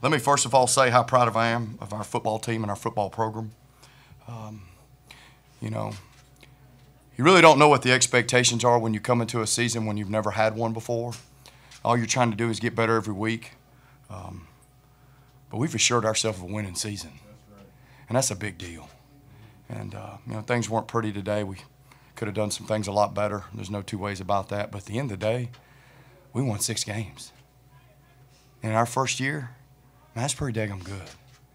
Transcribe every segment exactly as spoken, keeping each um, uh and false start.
let me first of all say how proud of I am of our football team and our football program. Um, you know, you really don't know what the expectations are when you come into a season when you've never had one before. All you're trying to do is get better every week. Um, but we've assured ourselves of a winning season, and that's a big deal. And, uh, you know, things weren't pretty today. We could have done some things a lot better. There's no two ways about that. But at the end of the day, we won six games. In our first year, man, that's pretty daggum good.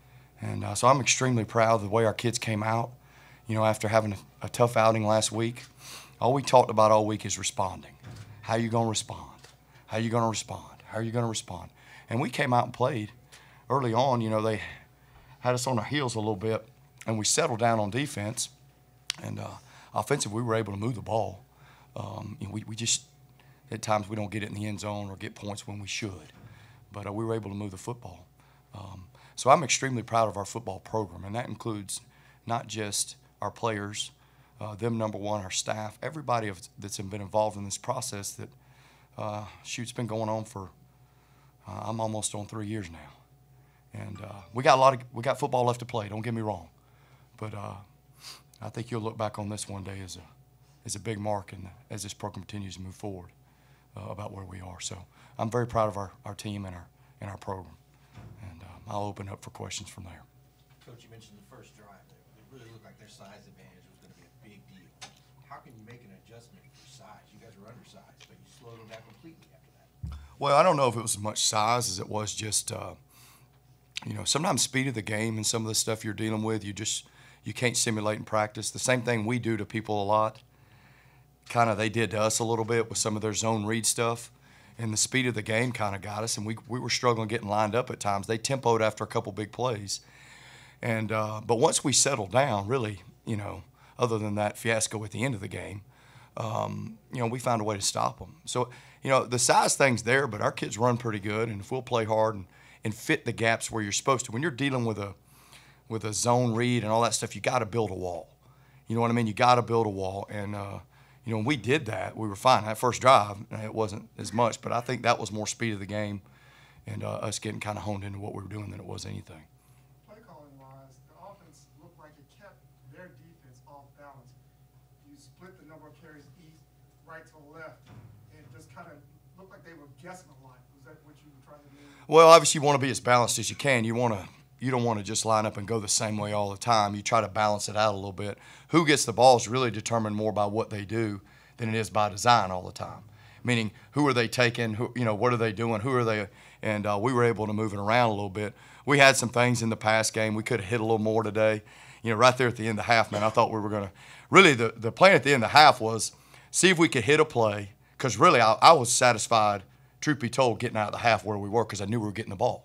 And uh, so I'm extremely proud of the way our kids came out. You know, after having a, a tough outing last week, all we talked about all week is responding. How you going to respond? How you going to respond? How are you going to respond? And we came out and played. Early on, you know, they had us on our heels a little bit, and we settled down on defense. And uh, offensive, we were able to move the ball. Um, you know, we, we just, at times, we don't get it in the end zone or get points when we should. But uh, we were able to move the football. Um, so I'm extremely proud of our football program, and that includes not just our players, uh, them number one, our staff, everybody that's been involved in this process that, uh, shoot, it's been going on for, uh, I'm almost on three years now. And uh, we got a lot of, we got football left to play, don't get me wrong. But uh, I think you'll look back on this one day as a, as a big mark and as this program continues to move forward uh, about where we are. So I'm very proud of our, our team and our, and our program. And um, I'll open up for questions from there. Coach, you mentioned the first drive. It really looked like their size advantage was going to be a big deal. How can you make an adjustment for size? You guys were undersized, but you slowed them down completely after that. Well, I don't know if it was as much size as it was just, uh, you know, sometimes speed of the game and some of the stuff you're dealing with, you just, you can't simulate in practice. The same thing we do to people a lot, kind of they did to us a little bit with some of their zone read stuff. And the speed of the game kind of got us, and we, we were struggling getting lined up at times. They tempoed after a couple big plays. And uh, but once we settled down, really, you know, other than that fiasco at the end of the game, um, you know, we found a way to stop them. So, you know, the size thing's there, but our kids run pretty good, and if we'll play hard and, and fit the gaps where you're supposed to. When you're dealing with a with a zone read and all that stuff, you got to build a wall. You know what I mean? You got to build a wall, and uh, you know, when we did that, we were fine. That first drive, it wasn't as much, but I think that was more speed of the game and uh, us getting kind of honed into what we were doing than it was anything. Play calling wise, the offense looked like it kept their defense off balance. You split the number of carries east, right to left, and it just kind of looked like they were guessing a lot. Was that what you were trying to do? Well, obviously you want to be as balanced as you can. You want to. You don't want to just line up and go the same way all the time. You try to balance it out a little bit. Who gets the ball is really determined more by what they do than it is by design all the time. Meaning, who are they taking? Who, you know, what are they doing? Who are they? And uh, we were able to move it around a little bit. We had some things in the pass game. We could have hit a little more today. You know, right there at the end of the half, man, I thought we were going to – really the, the plan at the end of the half was see if we could hit a play because really I, I was satisfied, truth be told, getting out of the half where we were because I knew we were getting the ball.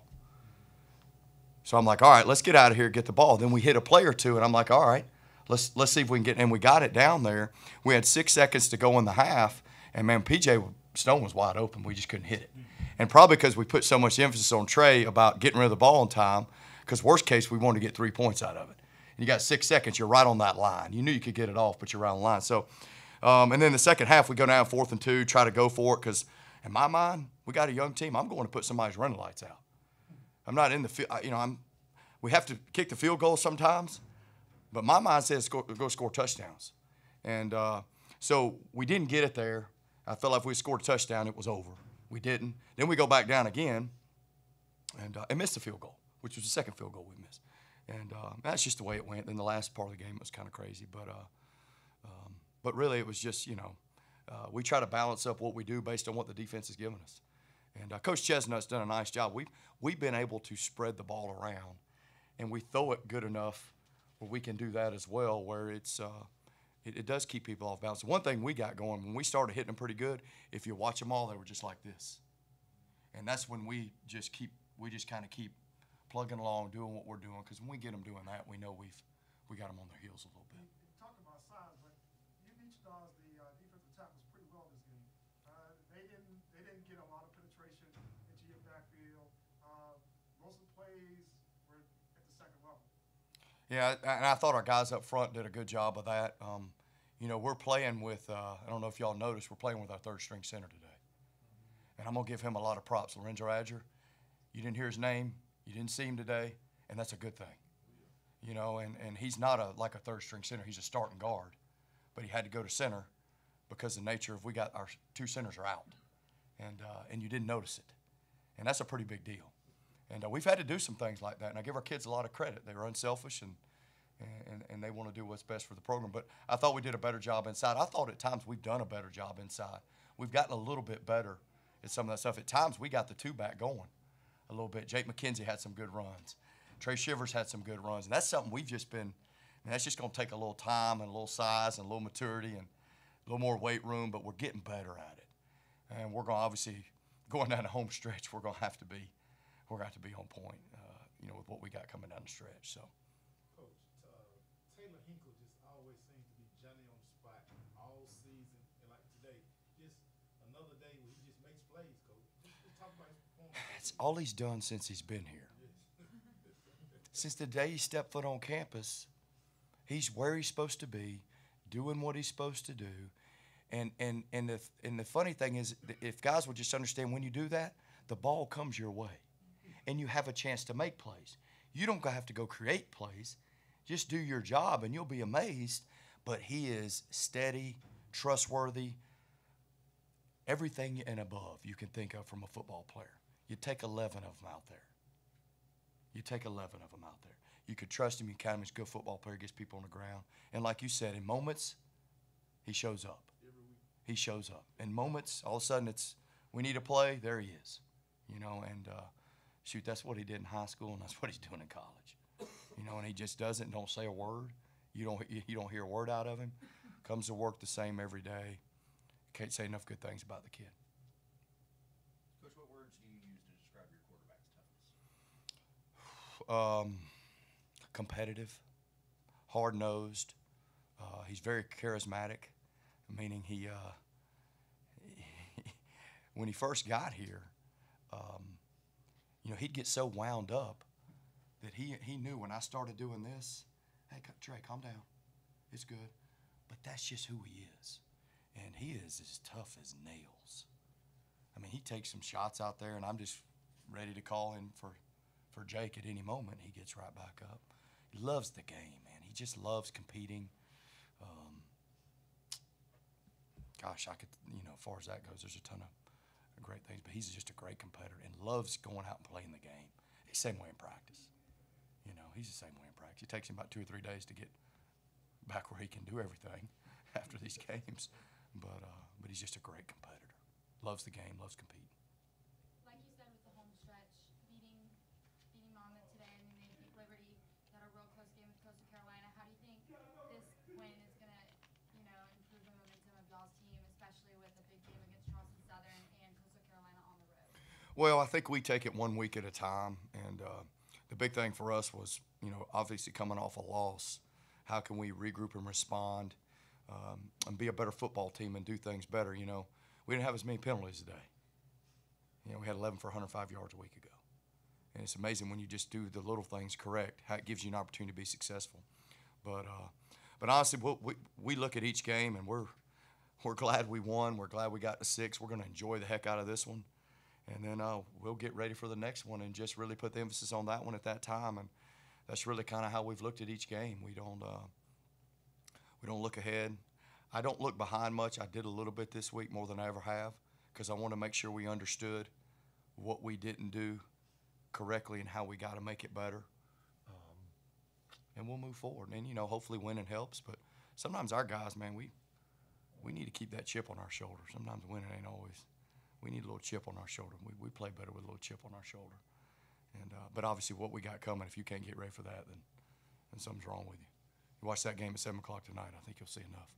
So I'm like, all right, let's get out of here, get the ball. Then we hit a play or two, and I'm like, all right, let's let's see if we can get. And we got it down there. We had six seconds to go in the half, and man, P J Stone was wide open. We just couldn't hit it, and probably because we put so much emphasis on Trey about getting rid of the ball in time. Because worst case, we wanted to get three points out of it. And you got six seconds. You're right on that line. You knew you could get it off, but you're right on the line. So, um, and then the second half, we go down fourth and two, try to go for it. Because in my mind, we got a young team. I'm going to put somebody's running lights out. I'm not in the field, you know, I'm, we have to kick the field goal sometimes, but my mind says go, go score touchdowns. And uh, so we didn't get it there. I felt like if we scored a touchdown, it was over. We didn't. Then we go back down again and, uh, and missed the field goal, which was the second field goal we missed. And uh, that's just the way it went. Then the last part of the game was kind of crazy. But, uh, um, but really it was just, you know, uh, we try to balance up what we do based on what the defense has given us. And uh, Coach Chestnut's done a nice job. We've, we've been able to spread the ball around, and we throw it good enough where we can do that as well, where it's uh, it, it does keep people off balance. One thing we got going, when we started hitting them pretty good, if you watch them all, they were just like this. And that's when we just keep, we just kind of keep plugging along, doing what we're doing, because when we get them doing that, we know we've we got them on their heels a little bit. You talk about size, but you beat Stars, the uh, defensive tackles, pretty well this game. Uh, they didn't they didn't get a lot of penetration into your backfield. Uh, most of the plays were at the second level. Yeah, and I thought our guys up front did a good job of that. Um, you know, we're playing with, uh, I don't know if y'all noticed, we're playing with our third string center today. And I'm going to give him a lot of props. Lorenzo Adger, you didn't hear his name. You didn't see him today, and that's a good thing. You know, and, and he's not a like a third-string center. He's a starting guard, but he had to go to center because the nature of we got our two centers are out, and uh, and you didn't notice it, and that's a pretty big deal. And uh, we've had to do some things like that, and I give our kids a lot of credit. They were unselfish, and and, and they want to do what's best for the program. But I thought we did a better job inside. I thought at times we've done a better job inside. We've gotten a little bit better at some of that stuff. At times we got the two back going a little bit. Jake McKenzie had some good runs. Trey Shivers had some good runs, and that's something we've just been. And that's just going to take a little time and a little size and a little maturity and a little more weight room, but we're getting better at it. And we're going to obviously going down the home stretch. We're going to have to be, we're going to have to be on point, uh, you know, with what we got coming down the stretch. So. Coach, uh, Taylor Hinkle just always seems to be Johnny on the spot all season, and like today, just another day where he just makes plays. Coach, just, just talk about his performance. That's all he's done since he's been here. Since the day he stepped foot on campus, he's where he's supposed to be, doing what he's supposed to do. And and and the and the funny thing is, if guys would just understand, when you do that, the ball comes your way, and you have a chance to make plays. You don't have to go create plays. Just do your job, and you'll be amazed. But he is steady, trustworthy, everything and above you can think of from a football player. You take eleven of them out there. You take eleven of them out there. You could trust him. You count him as a good football player, gets people on the ground. And like you said, in moments, he shows up. He shows up. In moments, all of a sudden, it's, we need a play, there he is. You know, and uh, shoot, that's what he did in high school, and that's what he's doing in college. You know, and he just does it and don't say a word. You don't, you don't hear a word out of him. Comes to work the same every day. Can't say enough good things about the kid. Coach, what words do you use to describe your quarterback's toughness? Um, competitive, hard-nosed. Uh, he's very charismatic, meaning he, uh, he when he first got here, um, you know, he'd get so wound up that he he knew when I started doing this, hey, Trey, calm down. It's good. But that's just who he is. And he is as tough as nails. I mean, he takes some shots out there, and I'm just ready to call in for for Jake at any moment. He gets right back up. He loves the game, man. He just loves competing. Um, gosh, I could, you know, as far as that goes, there's a ton of great things. But he's just a great competitor and loves going out and playing the game. He's the same way in practice. You know, he's the same way in practice. It takes him about two or three days to get back where he can do everything after these games. But uh, but he's just a great competitor. Loves the game, loves competing. Like you said with the home stretch, beating beating Monmouth today, and then they beat Liberty, got a real close game with Coastal Carolina. How do you think this win is going to, you know, improve the momentum of y'all's team, especially with a big game against Charleston Southern and Coastal Carolina on the road? Well, I think we take it one week at a time, and uh, the big thing for us was, you know, obviously coming off a loss, how can we regroup and respond um, and be a better football team and do things better? You know, we didn't have as many penalties today. You know, we had eleven for one hundred five yards a week ago. And it's amazing when you just do the little things correct, how it gives you an opportunity to be successful. But uh, but honestly, we, we, we look at each game, and we're we're glad we won. We're glad we got to six. We're going to enjoy the heck out of this one. And then uh, we'll get ready for the next one and just really put the emphasis on that one at that time. And that's really kind of how we've looked at each game. We don't uh, we don't look ahead. I don't look behind much. I did a little bit this week, more than I ever have, because I want to make sure we understood what we didn't do correctly and how we got to make it better. Um, and we'll move forward. And, you know, hopefully winning helps. But sometimes our guys, man, we we need to keep that chip on our shoulder. Sometimes winning ain't always. We need a little chip on our shoulder. We, we play better with a little chip on our shoulder. And uh, but obviously what we got coming, if you can't get ready for that, then, then something's wrong with you. You watch that game at seven o'clock tonight, I think you'll see enough.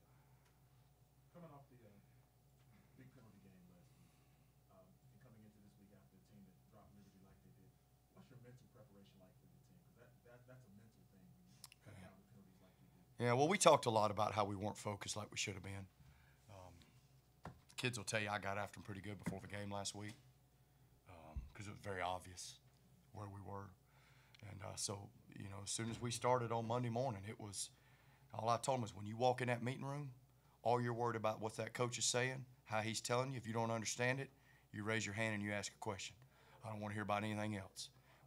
Coming off the uh, big penalty game last week, um, and coming into this week after a team that dropped Liberty like they did, what's your mental preparation like for your team? Because that, that, that's a mental thing when you cut down the penalties like you did. Yeah, well, we talked a lot about how we weren't focused like we should have been. Um, kids will tell you I got after them pretty good before the game last week because um, it was very obvious where we were. And uh, so, you know, as soon as we started on Monday morning, it was all I told them was when you walk in that meeting room, all you're worried about what that coach is saying, how he's telling you. If you don't understand it, you raise your hand and you ask a question. I don't want to hear about anything else.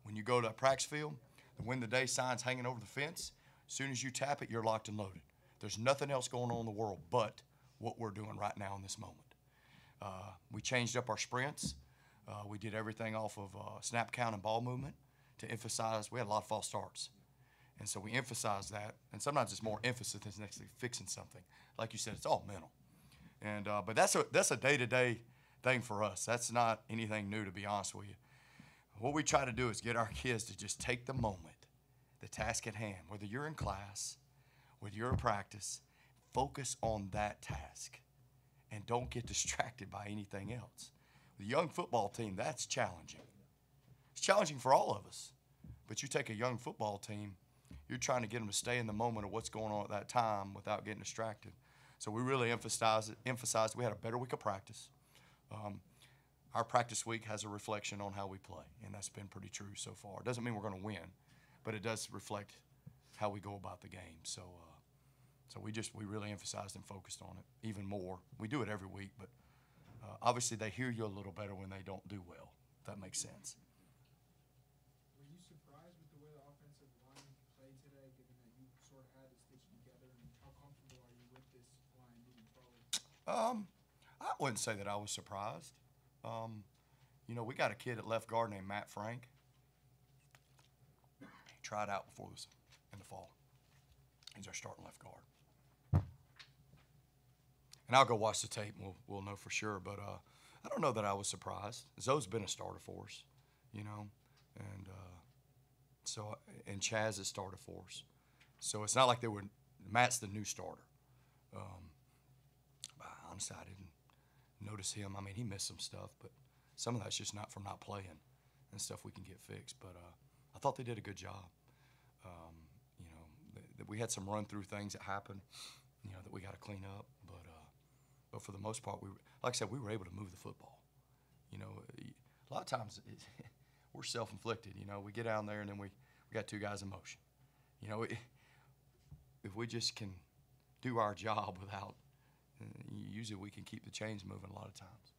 When you go to a practice field, the win the day sign's hanging over the fence. As soon as you tap it, you're locked and loaded. There's nothing else going on in the world but what we're doing right now in this moment. Uh, we changed up our sprints. Uh, we did everything off of uh, snap count and ball movement to emphasize. We had a lot of false starts. And so we emphasize that. And sometimes it's more emphasis than actually fixing something. Like you said, it's all mental. And uh, but that's a that's a day-to-day thing for us. That's not anything new, to be honest with you. What we try to do is get our kids to just take the moment, the task at hand, whether you're in class, whether you're in practice, focus on that task and don't get distracted by anything else. The young football team, that's challenging. It's challenging for all of us. But you take a young football team, you're trying to get them to stay in the moment of what's going on at that time without getting distracted. So we really emphasized it. Emphasized we had a better week of practice. Um, Our practice week has a reflection on how we play, and that's been pretty true so far. It doesn't mean we're going to win, but it does reflect how we go about the game. So, uh, so we just we really emphasized and focused on it even more. We do it every week, but uh, obviously they hear you a little better when they don't do well. If that makes sense. Were you surprised with the way the offensive line played today, given that you sort of had to stitch it together, and how comfortable are you with this line moving forward? Um, I wouldn't say that I was surprised. Um, you know, we got a kid at left guard named Matt Frank. He tried out before this in the fall. He's our starting left guard. And I'll go watch the tape and we'll, we'll know for sure. But uh, I don't know that I was surprised. Zoe's been a starter for us, you know. And uh, so, and Chaz has started for us. So it's not like they were, Matt's the new starter. Um, honestly, I didn't notice him. I mean, he missed some stuff, but some of that's just not from not playing and stuff we can get fixed. But uh, I thought they did a good job. Um, you know, th- th- we had some run-through things that happened, you know, that we got to clean up. But uh, but for the most part, we, like I said, we were able to move the football. You know, a lot of times it, we're self-inflicted. You know, we get down there and then we, we got two guys in motion. You know, it, if we just can do our job without, uh, usually we can keep the chains moving a lot of times.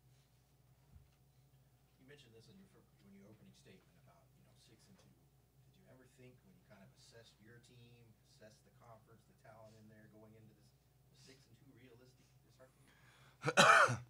You mentioned this in your, fir- when your opening statement about, you know, six and two. Did you ever think when you kind of assessed your team, assessed the conference, the talent in there going into this, was six and two realistic this hard for you?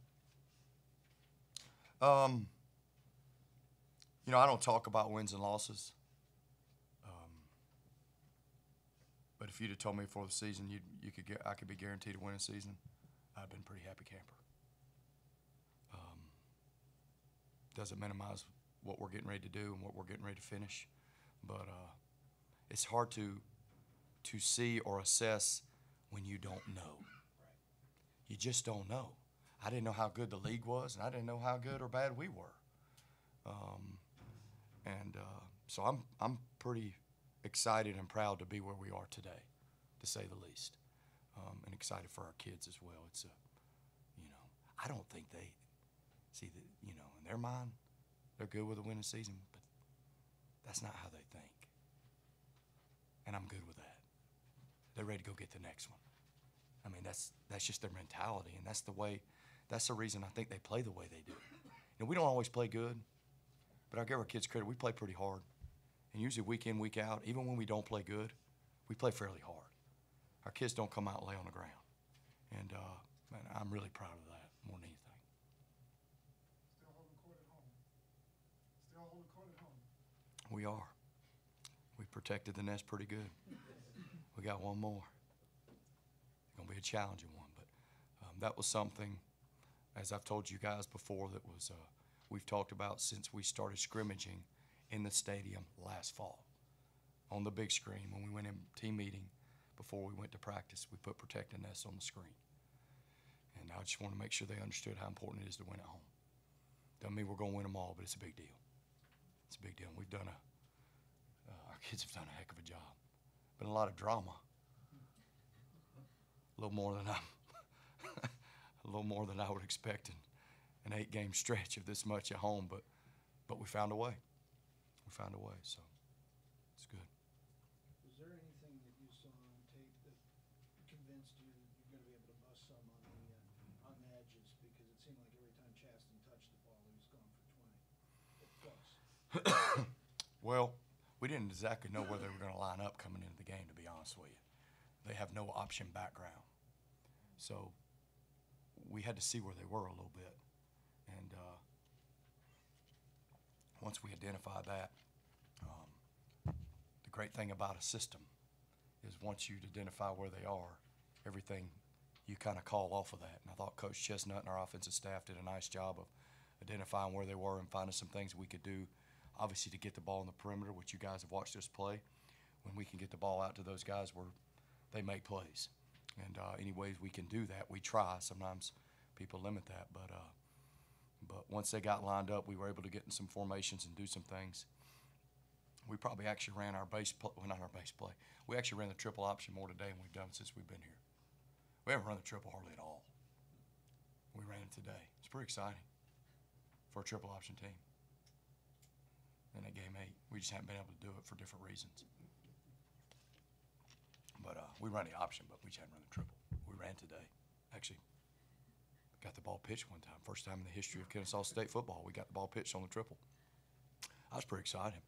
Um, you know, I don't talk about wins and losses. Um, but if you'd have told me before the season you you could get I could be guaranteed to win a season, I'd been pretty happy camper. Um, doesn't minimize what we're getting ready to do and what we're getting ready to finish, but uh, it's hard to to see or assess when you don't know. Right. You just don't know. I didn't know how good the league was, and I didn't know how good or bad we were. Um, and uh, so I'm I'm pretty excited and proud to be where we are today, to say the least, um, and excited for our kids as well. It's a, you know, I don't think they see that, you know, in their mind, they're good with a winning season, but that's not how they think. And I'm good with that. They're ready to go get the next one. I mean, that's that's just their mentality, and that's the way. That's the reason I think they play the way they do. You know, we don't always play good, but I give our kids credit. We play pretty hard, and usually week in, week out, even when we don't play good, we play fairly hard. Our kids don't come out and lay on the ground, and uh, man, I'm really proud of that more than anything. Still holding court at home. Still holding court at home. We are. We protected the nest pretty good. We got one more. It's going to be a challenging one, but um, that was something, as I've told you guys before, that was uh, we've talked about since we started scrimmaging in the stadium last fall. On the big screen, when we went in team meeting, before we went to practice, we put Protect the Nest on the screen. And I just want to make sure they understood how important it is to win at home. Doesn't mean we're going to win them all, but it's a big deal. It's a big deal. And we've done a, uh, our kids have done a heck of a job. Been a lot of drama. A little more than I, a little more than I would expect in an eight-game stretch of this much at home, but, but we found a way. We found a way, so it's good. Was there anything that you saw on tape that convinced you that you're going to be able to bust some on the uh, on the edges? Because it seemed like every time Chasten touched the ball, he was going for twenty. Close. we didn't exactly know where they were going to line up coming into the game, to be honest with you. They have no option background. So we had to see where they were a little bit. And uh, once we identified that, um, the great thing about a system is once you identify where they are, everything you kind of call off of that. And I thought Coach Chestnut and our offensive staff did a nice job of identifying where they were and finding some things we could do, obviously to get the ball in the perimeter, which you guys have watched us play. When we can get the ball out to those guys where they make plays. And uh, any ways we can do that, we try. Sometimes people limit that, but uh, but once they got lined up, we were able to get in some formations and do some things. We probably actually ran our base play, well, not our base play. We actually ran the triple option more today than we've done since we've been here. We haven't run the triple hardly at all. We ran it today. It's pretty exciting for a triple option team. And at game eight, we just haven't been able to do it for different reasons. But uh, we ran the option, but we just hadn't run the triple. We ran today. Actually, got the ball pitched one time. First time in the history of Kennesaw State football, we got the ball pitched on the triple. I was pretty excited.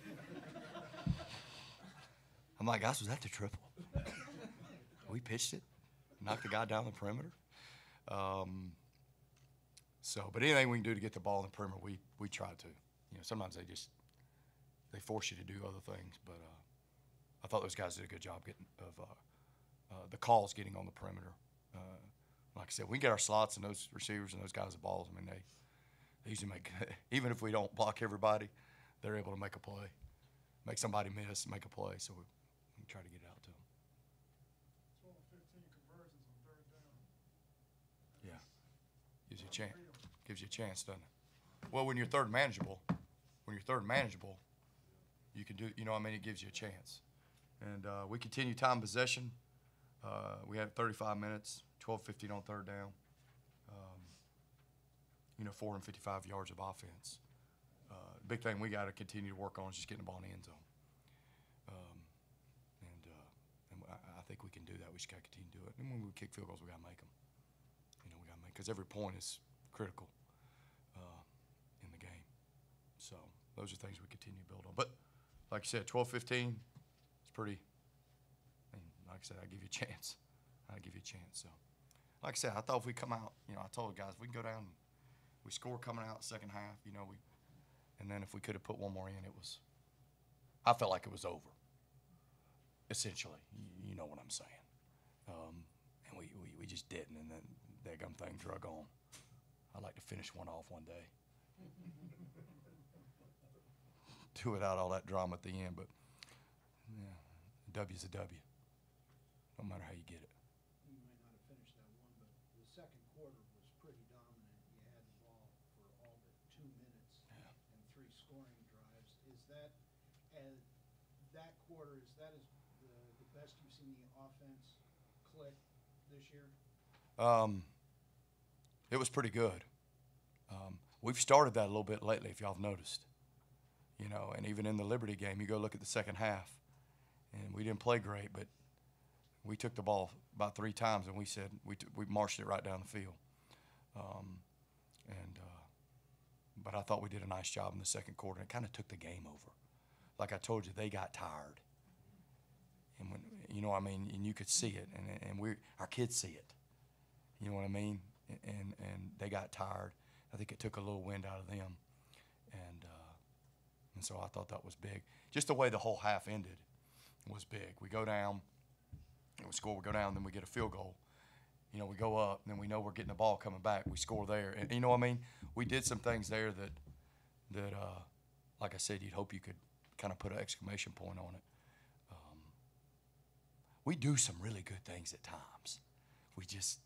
I'm like, guys, was that the triple? We pitched it, knocked the guy down the perimeter. Um, so, but anything we can do to get the ball in the perimeter, we we try to. You know, sometimes they just they force you to do other things, but. Uh, I thought those guys did a good job getting of uh, uh, the calls getting on the perimeter. Uh, like I said, we get our slots and those receivers and those guys the balls. I mean, they, they usually make even if we don't block everybody, they're able to make a play, make somebody miss, make a play. So we, we try to get it out to them. twelve, fifteen conversions on third down. Yeah, gives you a chance. Gives you a chance, doesn't it? Well, when you're third manageable, when you're third manageable, you can do. You know, what I mean, it gives you a chance. And uh, we continue time possession. Uh, we had thirty-five minutes, twelve fifteen on third down. Um, you know, four hundred fifty-five yards of offense. Uh, big thing we got to continue to work on is just getting the ball in the end zone. Um, and uh, and I, I think we can do that. We just got to continue to do it. And when we kick field goals, we got to make them. You know, we got to make because every point is critical uh, in the game. So those are things we continue to build on. But like I said, twelve fifteen. It's pretty, and like I said, I give you a chance. I give you a chance. So, like I said, I thought if we come out, you know, I told the guys if we can go down, we score coming out second half, you know, we, and then if we could have put one more in, it was, I felt like it was over. Essentially, you, you know what I'm saying. Um, and we, we, we just didn't, and then that gum thing drug on. I'd like to finish one off one day. Do without all that drama at the end, but. Yeah, W's a W, no matter how you get it. You might not have finished that one, but the second quarter was pretty dominant. You had the ball for all but two minutes Yeah. and three scoring drives. Is that, as that quarter, is that as the, the best you've seen the offense click this year? Um, it was pretty good. Um, we've started that a little bit lately, if y'all have noticed. You know, and even in the Liberty game, you go look at the second half. And we didn't play great, but we took the ball about three times, and we said we t- we marched it right down the field. Um, and uh, but I thought we did a nice job in the second quarter. And it kind of took the game over. Like I told you, they got tired, and when you know what I mean, and you could see it, and and we our kids see it. You know what I mean? And and they got tired. I think it took a little wind out of them, and uh, and so I thought that was big. Just the way the whole half ended was big. We go down, and we score, we go down, then we get a field goal. You know, we go up, and then we know we're getting the ball coming back. We score there. And you know what I mean? We did some things there that, that uh, like I said, you'd hope you could kind of put an exclamation point on it. Um, we do some really good things at times. We just,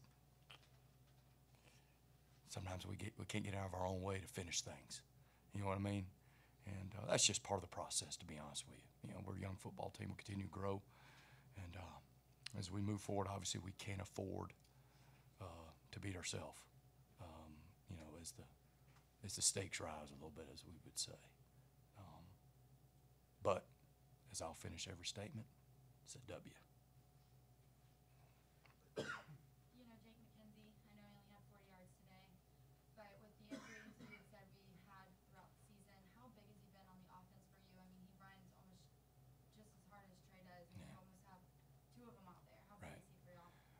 sometimes we get we can't get out of our own way to finish things. You know what I mean? And uh, that's just part of the process, to be honest with you. You know, we're a young football team. We continue to grow. And uh, as we move forward, obviously we can't afford uh, to beat ourselves, um, you know, as the, as the stakes rise a little bit, as we would say. Um, but as I'll finish every statement, it's a W. You know, Jake McKenzie, I know he only had forty yards today, but with the injuries you had said we had throughout the season, how big has he been on the offense for you? I mean, he runs almost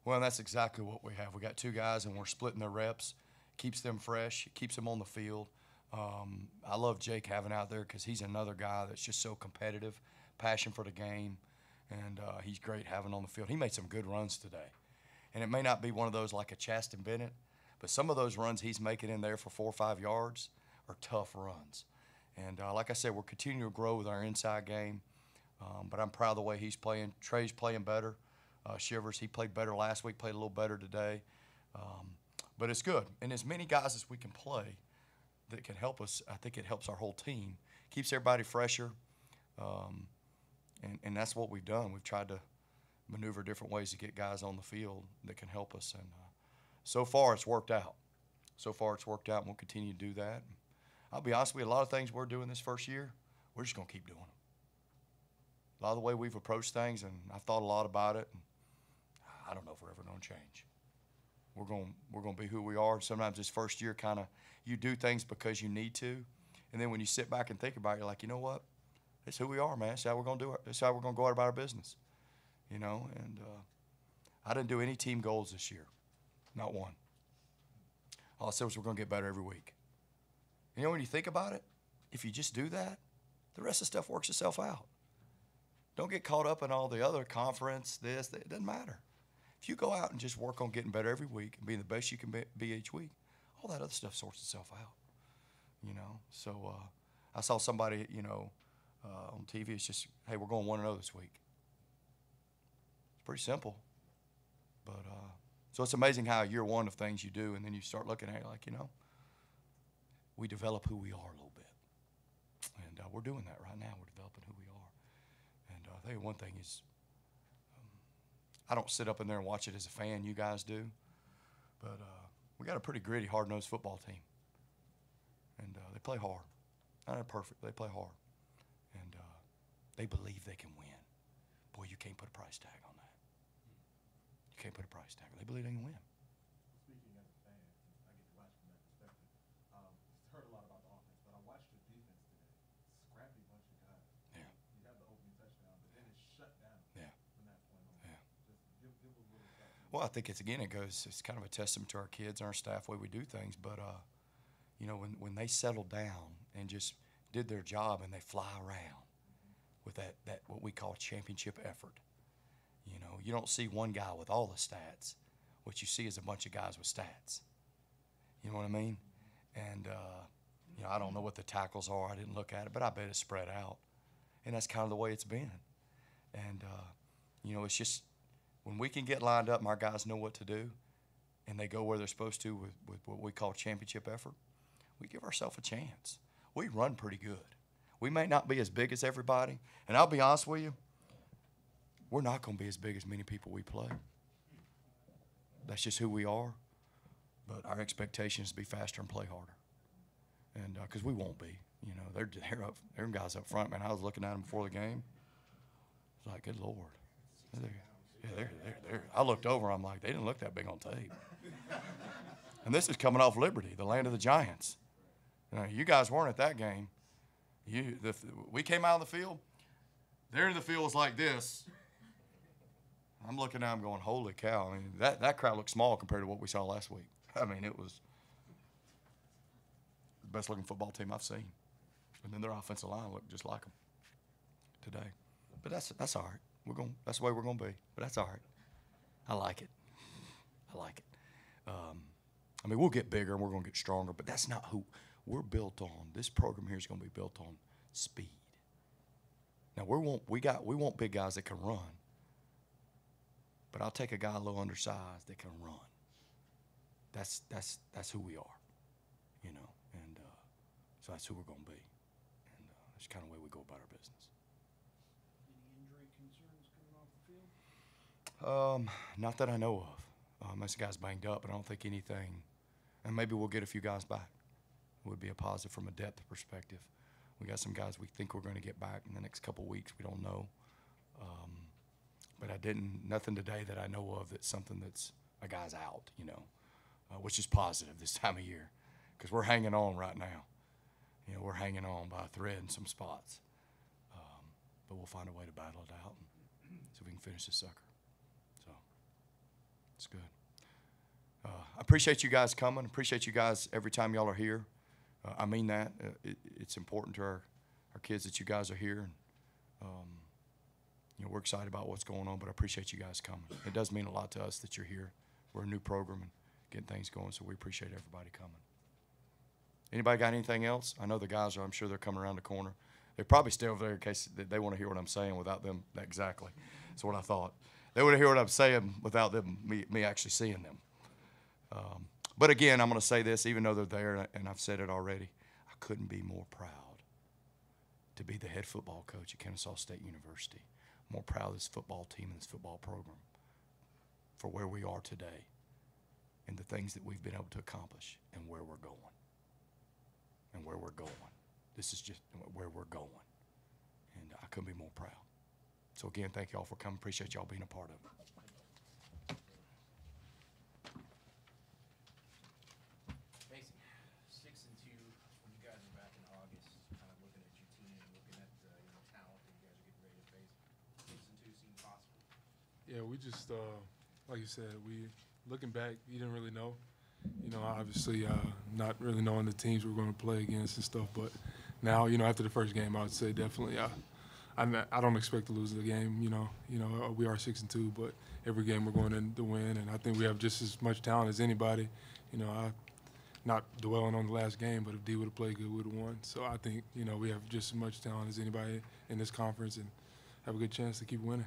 Well, that's exactly what we have. We got two guys, and we're splitting their reps. Keeps them fresh. Keeps them on the field. Um, I love Jake having out there because he's another guy that's just so competitive, passion for the game, and uh, he's great having on the field. He made some good runs today, and it may not be one of those like a Chaston Bennett, but some of those runs he's making in there for four or five yards are tough runs. And uh, like I said, we're continuing to grow with our inside game, um, but I'm proud of the way he's playing. Trey's playing better. Uh, Shivers, he played better last week, played a little better today. Um, but it's good. And as many guys as we can play that can help us, I think it helps our whole team. Keeps everybody fresher. Um, and, and that's what we've done. We've tried to maneuver different ways to get guys on the field that can help us. And uh, so far it's worked out. So far it's worked out, and we'll continue to do that. I'll be honest with you, a lot of things we're doing this first year, we're just going to keep doing them. A lot of the way we've approached things, and I've thought a lot about it. And I don't know if we're ever going to change. We're going we're going to be who we are. Sometimes this first year, kind of, you do things because you need to, and then when you sit back and think about it, you're like, you know what? It's who we are, man. It's how we're going to do it. It's how we're going to go about our business, you know. And uh, I didn't do any team goals this year, not one. All I said was we're going to get better every week. You know, when you think about it, if you just do that, the rest of the stuff works itself out. Don't get caught up in all the other conference, this, that. It doesn't matter. If you go out and just work on getting better every week and being the best you can be, be each week, all that other stuff sorts itself out, you know. So uh, I saw somebody, you know, uh, on T V. It's just, hey, we're going one and oh this week. It's pretty simple. But uh, so it's amazing how year one of things you do, and then you start looking at it like, you know, we develop who we are a little bit. And uh, we're doing that right now. We're developing who we are. And uh, I tell you one thing is, um, I don't sit up in there and watch it as a fan. You guys do. But uh, we got a pretty gritty, hard-nosed football team. And uh, they play hard. Not perfect. They play hard. And uh, they believe they can win. Boy, you can't put a price tag on that. You can't put a price tag. They believe they can win. Speaking as a fan, I get to watch from that perspective. Um, heard a lot about the offense, but I watched your defense today. Scrappy bunch of guys. Yeah. You have the opening touchdown, but then it's shut down. Yeah. From that point on. Yeah. Just give, give a little thought. Well, I think it's, again, it goes, it's kind of a testament to our kids and our staff, the way we do things. But, uh, you know, when, when they settle down and just did their job and they fly around with that, that what we call championship effort. You know, you don't see one guy with all the stats. What you see is a bunch of guys with stats. You know what I mean? And, uh, you know, I don't know what the tackles are. I didn't look at it, but I bet it's spread out. And that's kind of the way it's been. And, uh, you know, it's just when we can get lined up and our guys know what to do and they go where they're supposed to with, with what we call championship effort, we give ourselves a chance. We run pretty good. We may not be as big as everybody. And I'll be honest with you, we're not going to be as big as many people we play. That's just who we are. But our expectation is to be faster and play harder. And because uh, we won't be. You know, they're, they're, up, they're guys up front, man. I was looking at them before the game. It's like, good Lord. They're, yeah, they're, they're, they're. I looked over, I'm like, they didn't look that big on tape. And this is coming off Liberty, the land of the Giants. You know, you guys weren't at that game. You, the, we came out on the field. There in the field was like this. I'm looking at them going, holy cow. I mean, that, that crowd looked small compared to what we saw last week. I mean, it was the best-looking football team I've seen. And then their offensive line looked just like them today. But that's that's all right. We're going. That's the way we're going to be. But that's all right. I like it. I like it. Um, I mean, we'll get bigger and we're going to get stronger, but that's not who we're built on. This program here is going to be built on speed. Now, we want, we got, we want big guys that can run. But I'll take a guy a little undersized that can run. That's that's that's who we are, you know. And uh, so that's who we're going to be. And uh, that's kind of the way we go about our business. Any injury concerns coming off the field? Um, not that I know of. Um, this guy's banged up, but I don't think anything. And maybe we'll get a few guys back. It would be a positive from a depth perspective. We got some guys we think we're going to get back in the next couple of weeks. We don't know. Um, But I didn't, nothing today that I know of that's something that's a guy's out, you know, uh, which is positive this time of year because we're hanging on right now. You know, we're hanging on by a thread in some spots. Um, but we'll find a way to battle it out and see if we can finish this sucker. So, That's good. Uh, I appreciate you guys coming. Appreciate you guys every time y'all are here. Uh, I mean that. Uh, it, it's important to our, our kids that you guys are here. And, um, you know, we're excited about what's going on, but I appreciate you guys coming. It does mean a lot to us that you're here. We're a new program and getting things going, so we appreciate everybody coming. Anybody got anything else? I know the guys are, I'm sure they're coming around the corner. They probably stay over there in case they, they want to hear what I'm saying without them. Exactly. That's what I thought. They want to hear what I'm saying without them, me, me actually seeing them. Um, but again, I'm going to say this, even though they're there, and I've said it already, I couldn't be more proud to be the head football coach at Kennesaw State University. I'm more proud of this football team and this football program for where we are today and the things that we've been able to accomplish and where we're going. And where we're going. This is just where we're going. And I couldn't be more proud. So again, thank y'all for coming. Appreciate y'all being a part of it. Mason, six and two, when you guys are back in August, kind of looking at your team, looking at uh, you know, talent that you guys are getting ready to face, six and two seem possible. Yeah, we just, uh, like you said, we looking back, you didn't really know. You know, obviously uh, not really knowing the teams we're going to play against and stuff. But now, you know, after the first game, I would say definitely uh, I'm not, I don't expect to lose the game. You know, you know we are six and two, but every game we're going in to win, and I think we have just as much talent as anybody. You know, I, not dwelling on the last game, but if D would have played good, we would have won. So I think, you know, we have just as much talent as anybody in this conference, and have a good chance to keep winning.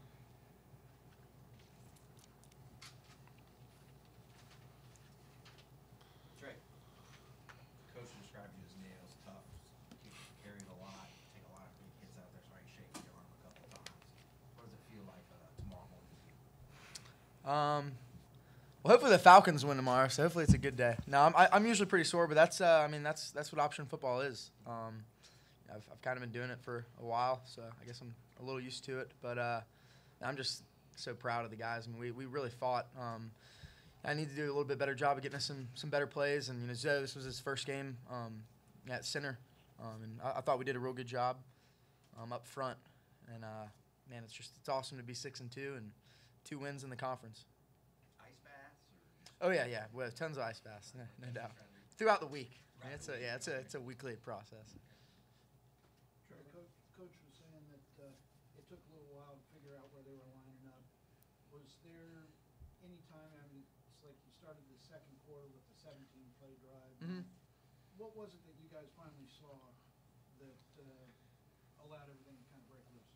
Um, well, hopefully the Falcons win tomorrow, so hopefully it's a good day. No, I'm, I, I'm usually pretty sore, but that's, uh, I mean, that's that's what option football is. Um, I've, I've kind of been doing it for a while, so I guess I'm a little used to it. But uh, I'm just so proud of the guys. I mean, we, we really fought. Um, I need to do a little bit better job of getting us some, some better plays. And, you know, Zoe, this was his first game um, at center, um, and I, I thought we did a real good job um, up front. And, uh, man, it's just it's awesome to be six and two and two wins in the conference. Ice baths? Oh yeah, yeah, well, tons of ice baths, no, no doubt. Throughout the week, I mean, it's a yeah, it's a it's a weekly process. Trey, Coach, Coach was saying that uh, it took a little while to figure out where they were lining up. Was there any time? I mean, it's like you started the second quarter with the seventeen play drive. Mm-hmm. What was it that you guys finally saw that uh, allowed everything to kind of break loose?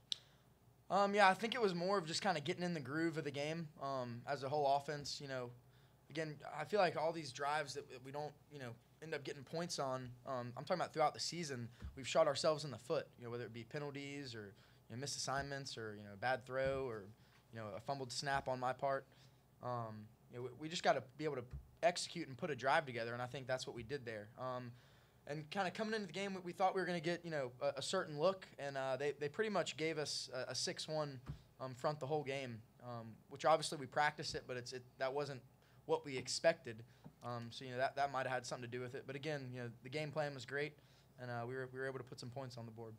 Um, yeah, I think it was more of just kind of getting in the groove of the game um, as a whole offense. You know, again, I feel like all these drives that we don't, you know, end up getting points on. Um, I'm talking about throughout the season. We've shot ourselves in the foot. You know, whether it be penalties or you know, missed assignments or you know, a bad throw or you know, a fumbled snap on my part. Um, you know, we, we just got to be able to execute and put a drive together, and I think that's what we did there. Um, And kind of coming into the game, we thought we were going to get, you know, a, a certain look, and uh, they, they pretty much gave us a, a six one um, front the whole game, um, which obviously we practiced it, but it's it, that wasn't what we expected. Um, so, you know, that, that might have had something to do with it. But, again, you know, the game plan was great, and uh, we were we were able to put some points on the board.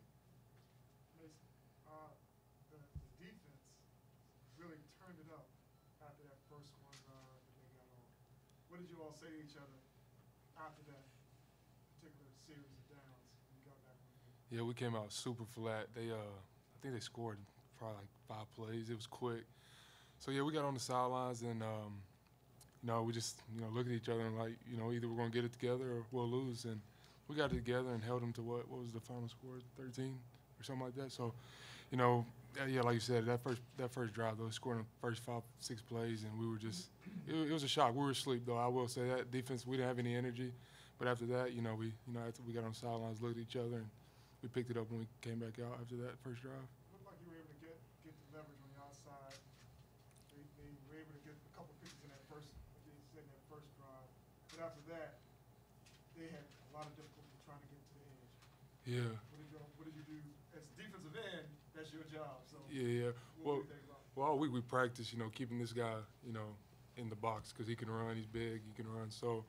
Mason, uh, the, the defense really turned it up after that first one uh, that they got on. What did you all say to each other after that particular series of downs when you got back on the field? Yeah, we came out super flat. They, uh, I think they scored probably like five plays. It was quick. So yeah, we got on the sidelines and, um, you know, we just, you know, looked at each other and like, you know, either we're gonna get it together or we'll lose. And we got it together and held them to what? What was the final score? thirteen or something like that. So, you know, yeah, like you said, that first that first drive, though, scoring the first five, six plays, and we were just, it, it was a shock. We were asleep, though. I will say that defense, we didn't have any energy. But after that, you know, we you know after we got on the sidelines, looked at each other, and we picked it up when we came back out after that first drive. It looked like you were able to get, get the leverage on the outside. They, they were able to get a couple picks in that first, like you said, in that first drive. But after that, they had a lot of difficulty trying to get to the edge. Yeah. What did you, what did you do as defensive end? That's your job. So Yeah, yeah. what Well, do you think about it? well, all week we practiced, you know, keeping this guy, you know, in the box because he can run. He's big. He can run. So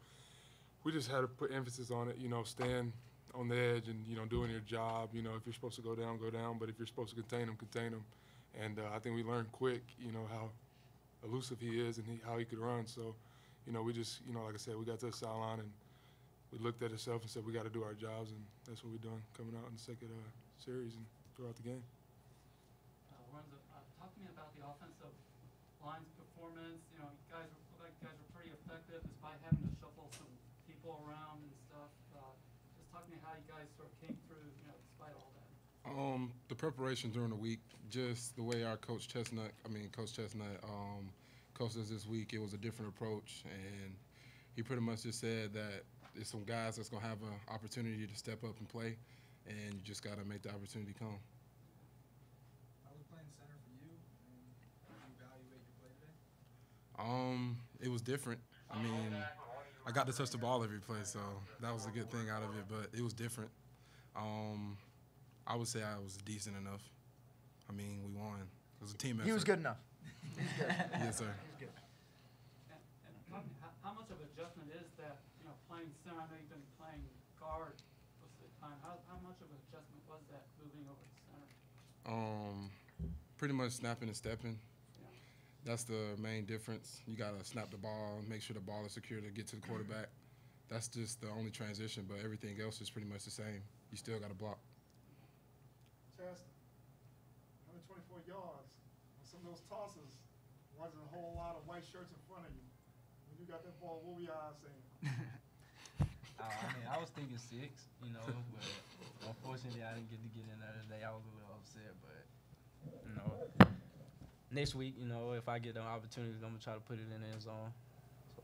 we just had to put emphasis on it, you know, stand on the edge and, you know, doing your job. You know, if you're supposed to go down, go down. But if you're supposed to contain them, contain them. And uh, I think we learned quick, you know, how elusive he is and he, how he could run. So, you know, we just, you know, like I said, we got to the sideline and we looked at ourselves and said we got to do our jobs, and that's what we're doing coming out in the second uh, series and throughout the game. Uh, Lorenzo, uh, talk to me about the offensive line's performance. You know, you guys were, look like you guys were pretty effective despite having to shuffle some people around and stuff. Uh, just talk to me how you guys sort of came through, you know, despite all that. Um, the preparation during the week, just the way our coach Chestnut, I mean Coach Chestnut, um, coached us this week. It was a different approach, and he pretty much just said that there's some guys that's gonna have an opportunity to step up and play, and you just gotta make the opportunity come. How was playing center for you, and how do you evaluate your play today? Um, it was different. I mean, I got to touch the ball every play, so that was a good thing out of it. But it was different. Um, I would say I was decent enough. I mean, we won. It was a team effort. He was good enough. He was good. Yes, sir. He was good. And, and talk to me, how, how much of an adjustment is that, you know, playing center? I know you've been playing guard most of the time. How, how much of an adjustment was that moving over to center? Um, pretty much snapping and stepping. Yeah. That's the main difference. You gotta snap the ball, make sure the ball is secure to get to the quarterback. That's just the only transition, but everything else is pretty much the same. You still gotta block. Chester, one hundred twenty-four yards. On some of those tosses, wasn't a whole lot of white shirts in front of you. When you got that ball, what were your eyes saying? Uh, I mean, I was thinking six, you know, but unfortunately I didn't get to get in there today. I was a little upset, but, you know, next week, you know, if I get an opportunity, I'm going to try to put it in the end zone. So.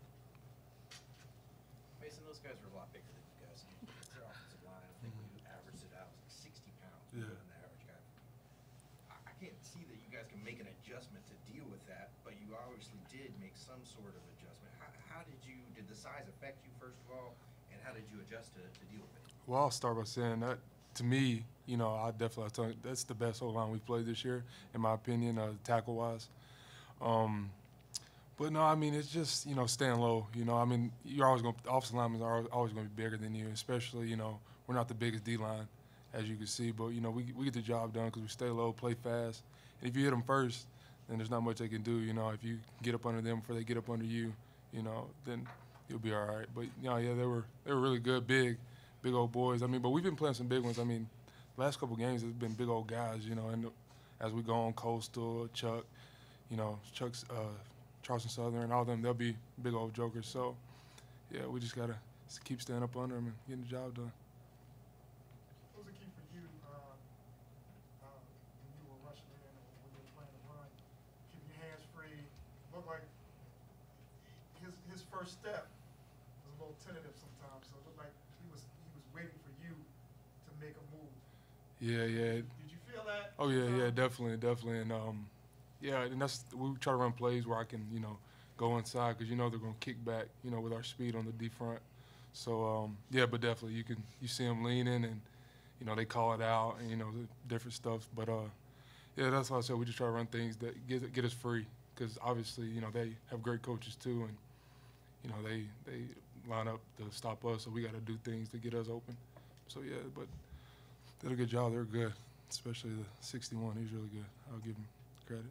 Mason, those guys are a lot bigger than you guys. I mean, their offensive line, I think we averaged it out, it was like sixty pounds Yeah. more than the average guy. I, I can't see that you guys can make an adjustment to deal with that, but you obviously did make some sort of adjustment. How, how did you, did the size affect you first of all, and how did you adjust to, to deal with it? Well, I'll start by saying that to me, you know, I definitely tell you, that's the best O-line we've played this year, in my opinion, uh, tackle-wise. Um, but no, I mean, it's just, you know, staying low. You know, I mean, you're always going to, offensive linemen are always going to be bigger than you, especially, you know, we're not the biggest D-line, as you can see, but, you know, we, we get the job done because we stay low, play fast. And if you hit them first, then there's not much they can do. You know, if you get up under them before they get up under you, you know, then you'll be all right. But, you know, yeah, they were they were really good, big, big old boys. I mean, but we've been playing some big ones. I mean, last couple games has been big old guys, you know, and as we go on, Coastal, Chuck, you know, Chuck's, uh, Charleston Southern, all of them, they'll be big old jokers. So, yeah, we just got to keep staying up under them and getting the job done. What was the key for you uh, uh, when you were rushing in and when you were playing the run? Keep your hands free. Looked like his his first step was a little tentative sometimes, so it looked like he was he was waiting for you to make a move. Yeah, yeah. Did you feel that? Oh yeah, yeah, Um, definitely, definitely, and um, yeah, and that's we try to run plays where I can, you know, go inside because you know they're gonna kick back, you know, with our speed on the D front. So um, yeah, but definitely you can you see them leaning and, you know, they call it out and you know the different stuff. But uh, yeah, that's why I said we just try to run things that get get us free because obviously you know they have great coaches too and you know they they line up to stop us, so we got to do things to get us open. So yeah, but they did a good job. They're good. Especially the sixty-one, he's really good. I'll give him credit.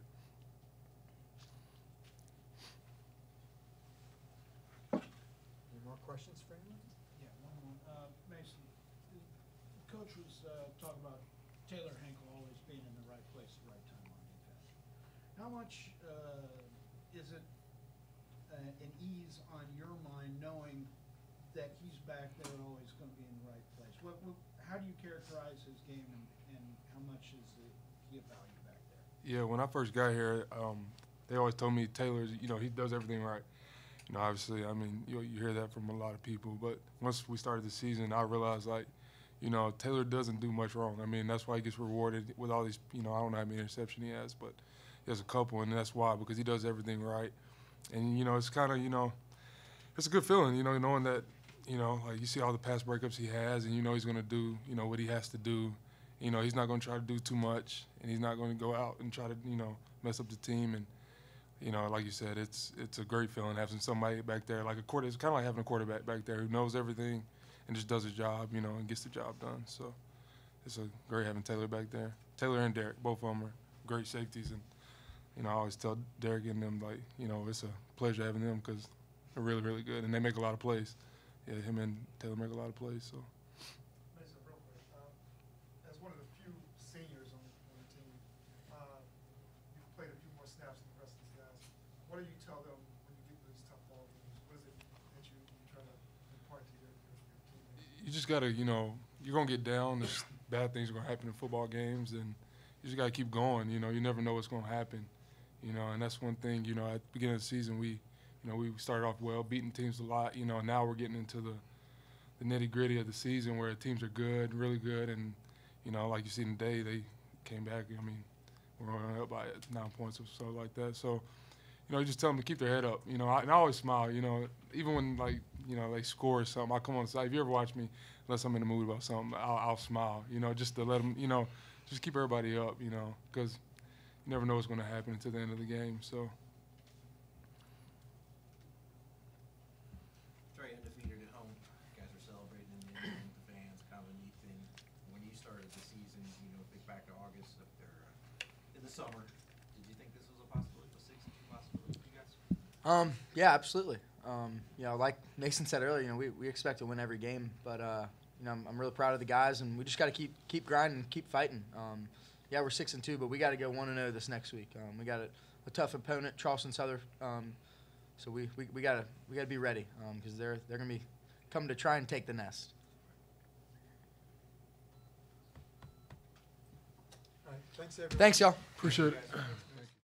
Any more questions for anyone? Yeah, one more. Uh, Mason, the coach was uh, talking about Taylor Hinkle always being in the right place at the right time on defense. How much uh, is it uh, an ease on your mind knowing that he's back there always going to be in the right place? What, what, how do you characterize his game and, and how much is it, he a value back there? Yeah, when I first got here, um, they always told me Taylor's, you know, he does everything right. You know, obviously, I mean, you, you hear that from a lot of people. But once we started the season, I realized, like, you know, Taylor doesn't do much wrong. I mean, that's why he gets rewarded with all these, you know, I don't know how many interceptions he has, but he has a couple, and that's why, because he does everything right. And, you know, it's kind of, you know, it's a good feeling, you know, knowing that, you know, like you see all the pass breakups he has, and you know he's going to do, you know, what he has to do. You know, he's not going to try to do too much, and he's not going to go out and try to, you know, mess up the team. And, you know, like you said, it's it's a great feeling having somebody back there, like a quarter. It's kind of like having a quarterback back there who knows everything and just does his job, you know, and gets the job done. So it's a great having Taylor back there. Taylor and Derek, both of them are great safeties, and you know, I always tell Derek and them, like, you know, it's a pleasure having them because they're really, really good, and they make a lot of plays. Yeah, him and Taylor make a lot of plays, so. Mason, real quick, um, as one of the few seniors on, on the team, uh, you've played a few more snaps than the rest of these guys. What do you tell them when you get to these tough ball games? What is it that you, you try to impart to your, your, your teammates? You just got to, you know, you're going to get down. There's bad things are going to happen in football games, and you just got to keep going. You know, you never know what's going to happen, you know, and that's one thing, you know, at the beginning of the season, we, you know, we started off well, beating teams a lot. You know, now we're getting into the, the nitty-gritty of the season where teams are good, really good, and, you know, like you see today, they came back. I mean, we're only up by nine points or so like that. So, you know, you just tell them to keep their head up. You know, I, and I always smile, you know, even when, like, you know, they score or something, I come on the side. If you ever watch me, unless I'm in the mood about something, I'll, I'll smile, you know, just to let them, you know, just keep everybody up, you know, because you never know what's going to happen until the end of the game. So. Trey, undefeated at home. You guys are celebrating in the, with the fans, kind of a neat thing. When you started the season, you know, think back to August up there uh, in the summer. Did you think this was a possibility, a six and two possibility for you guys? Um, yeah, absolutely. Um, you know, like Mason said earlier, you know, we, we expect to win every game, but uh, you know, I'm, I'm really proud of the guys, and we just got to keep keep grinding, keep fighting. Um, yeah, we're six and two, but we got to go one and zero this next week. Um, we got a, a tough opponent, Charleston Southern. Um, so we we we gotta we gotta be ready because um, they're they're gonna be coming to try and take the nest. All right, thanks, everyone. Thanks, y'all. Appreciate it.